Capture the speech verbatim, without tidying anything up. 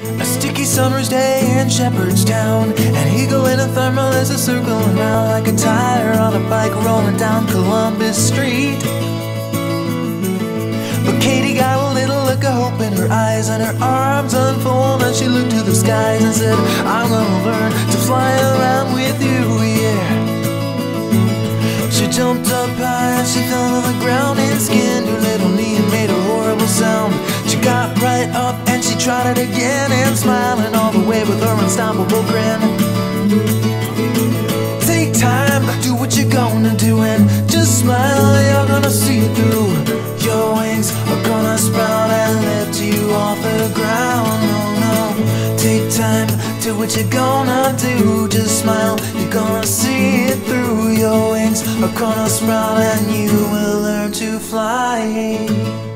A sticky summer's day in Shepherdstown, an eagle in a thermal is a circling round like a tire on a bike rolling down Columbus Street. But Katie got a little look of hope in her eyes, and her arms unfolded and she looked to the skies and said, I'm gonna learn to fly around with you, yeah. She jumped up high and she fell to the ground and skinned her little knee and made a horrible sound. She got right up and she tried it again, and smiling all the way with her unstoppable grin. Take time, do what you're gonna do, and just smile, you're gonna see it through. Your wings are gonna sprout and lift you off the ground. No, no, take time, do what you're gonna do. Just smile, you're gonna see it through. Your wings are gonna sprout and you will learn to fly.